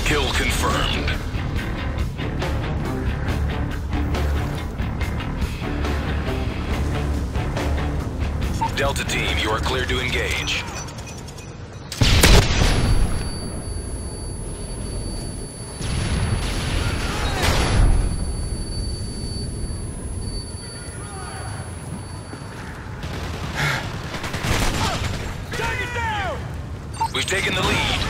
Kill confirmed. Delta team, you are cleared to engage. Target down! We've taken the lead.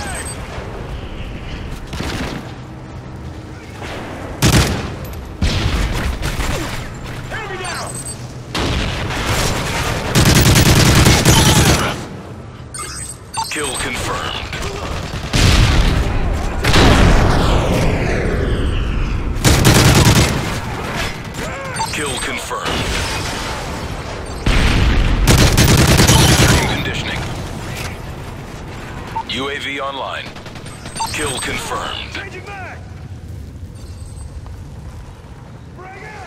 Enemy down! Kill confirmed. Kill confirmed. Extreme conditioning. UAV online. Kill confirmed. Changing back! Bring it!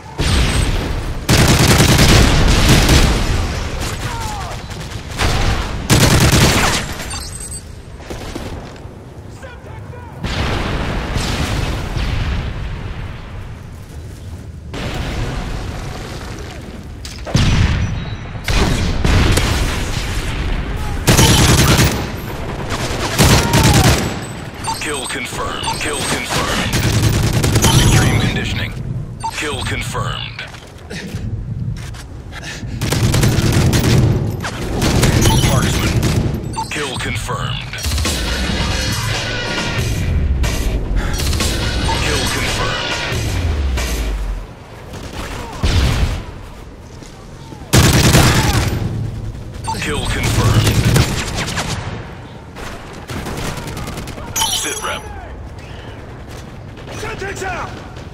Kill confirmed. Kill confirmed. Extreme conditioning. Kill confirmed. Marksman. Kill confirmed. Kill confirmed. Kill confirmed. Sit rep. Semtex out!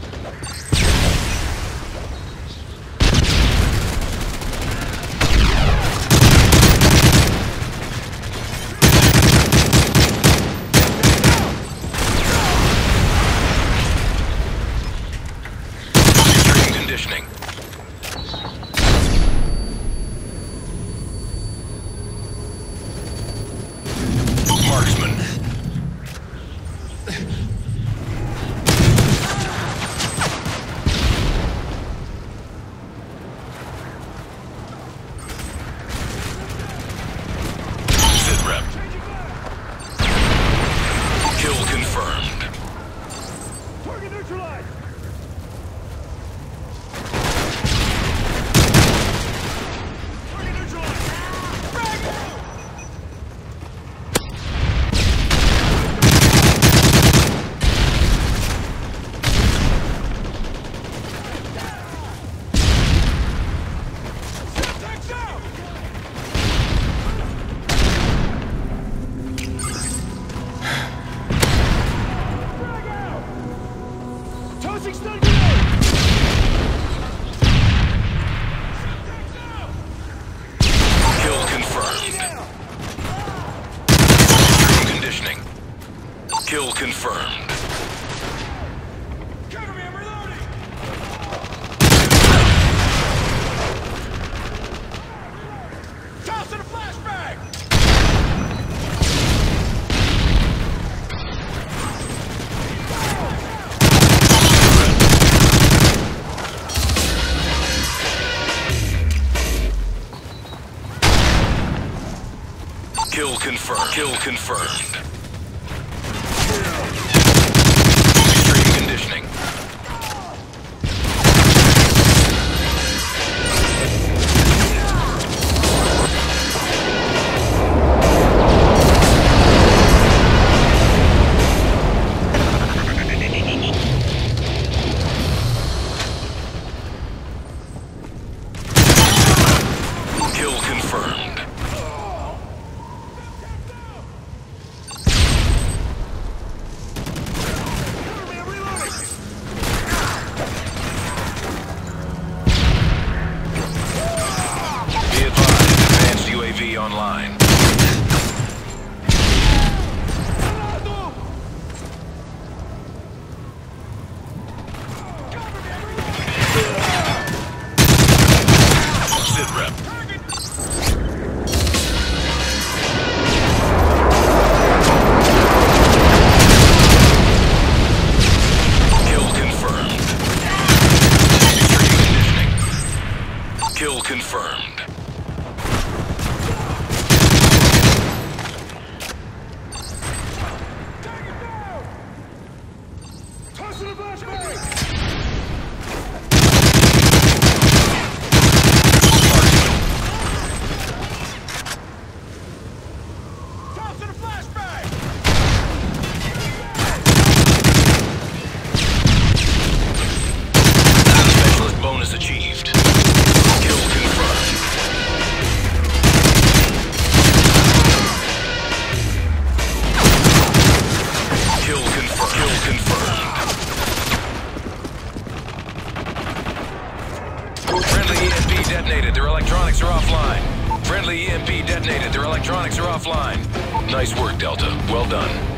Extreme conditioning. Marksman. Sit rep. Kill confirmed. Target neutralized! Target neutralized! Frag! Semtex out! Frag out! Tossing stun grenade! Semtex out! Kill confirmed. Down! Extreme conditioning. Kill confirmed. Cover me, I'm reloading! Toss in a flashbang! Kill confirmed. Kill confirmed. Extreme conditioning. Kill confirmed. electronics are offline. Friendly EMP detonated. Their electronics are offline. Nice work, Delta. Well done.